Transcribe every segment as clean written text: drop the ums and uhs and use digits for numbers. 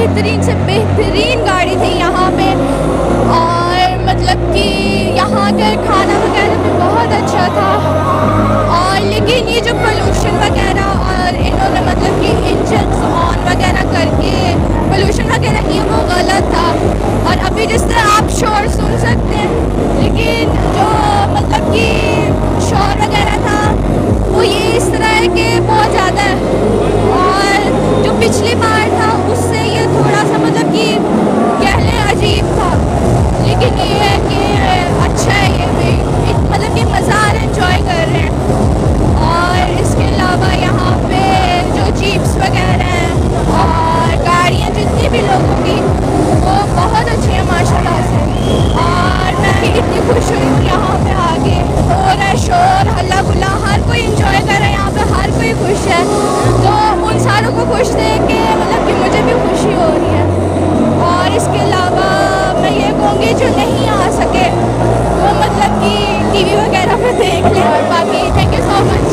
बेहतरीन से बेहतरीन गाड़ी थी यहाँ पे। और मतलब कि यहाँ का खाना वगैरह भी बहुत अच्छा था। और लेकिन ये जो पोल्यूशन वगैरह और इन्होंने मतलब कि इंजन्स ऑन वगैरह करके पोल्यूशन वगैरह किया, वो गलत था। और अभी जिस तरह आप शोर सुन सकते हैं, लेकिन जो मतलब कि शोर वगैरह था वो ये इस तरह है कि बहुत ज़्यादा है। और जो पिछली बार था उससे ये थोड़ा सा मतलब कि कह लें अजीब था। लेकिन ये है कि अच्छा है, ये भी मतलब कि मज़ा आ रहा है, एंजॉय कर रहे हैं। और इसके अलावा यहाँ पे जो जीप्स वगैरह हैं और गाड़ियाँ जितनी भी लोगों की, वो बहुत अच्छी है माशाल्लाह से। और मैं भी इतनी खुश हुई हूँ यहाँ पे आके। और है शोर हल्ला गुल्ला, हर कोई एंजॉय कर रहा है यहाँ पे, हर कोई खुश है। तो उन सारों को खुश देख के मतलब कि मुझे भी खुशी हो रही है। और इसके अलावा मैं ये कहूँगी जो नहीं आ सके वो मतलब कि टीवी वगैरह पे देख लें। और बाकी थैंक यू सो मच।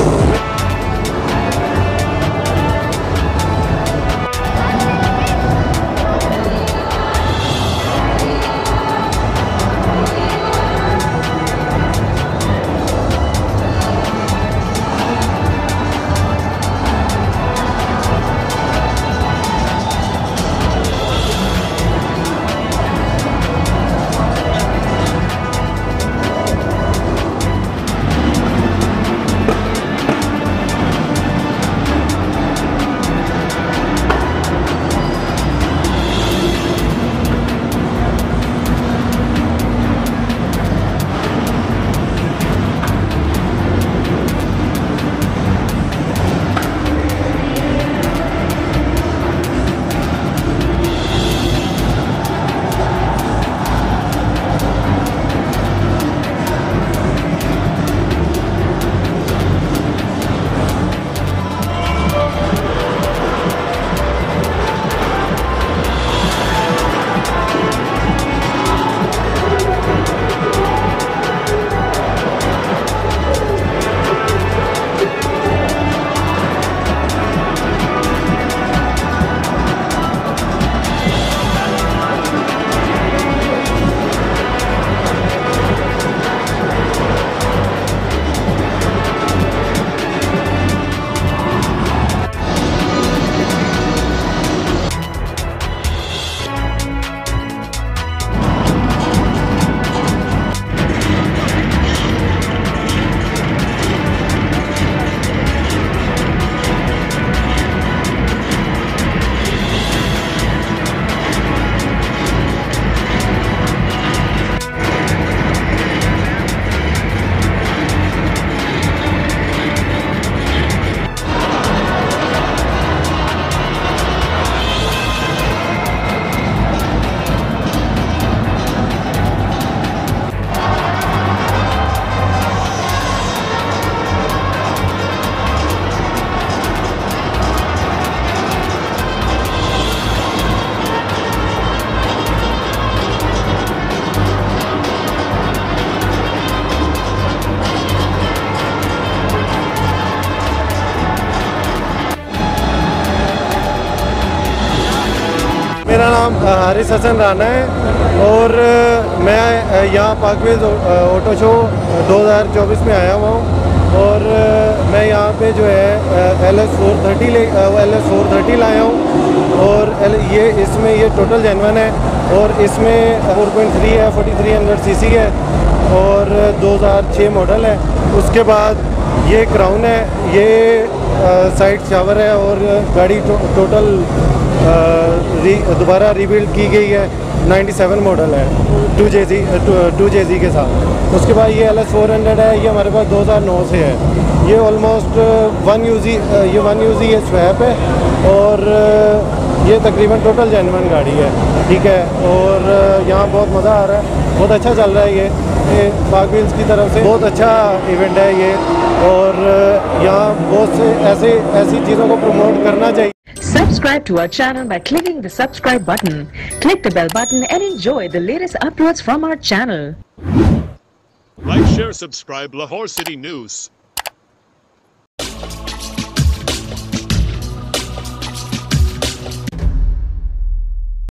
मेरा नाम हारिस हसन राना है और मैं यहाँ पाकवेज ऑटो शो 2024 में आया हुआ हूँ। और मैं यहाँ पे जो है LS430 लाया हूँ। और ये इसमें ये टोटल जेन्युइन है और इसमें 4.3 है, 4300 सीसी है और 2006 मॉडल है। उसके बाद ये क्राउन है, ये साइड शावर है और गाड़ी टोटल दोबारा रीबिल्ड की गई है। 97 मॉडल है 2JZ के साथ। उसके बाद ये LS400 है, ये हमारे पास 2009 से है। ये ऑलमोस्ट वन यूज़ी ये स्वैप है और ये तकरीबन टोटल जेन्युइन गाड़ी है, ठीक है। और यहाँ बहुत मज़ा आ रहा है, बहुत अच्छा चल रहा है ये पाकवेज की तरफ से बहुत अच्छा इवेंट है ये। और यहाँ बहुत से ऐसी चीज़ों को प्रमोट करना चाहिए। Subscribe to our channel by clicking the subscribe button. Click the bell button and enjoy the latest uploads from our channel. Like, share, subscribe Lahore City News.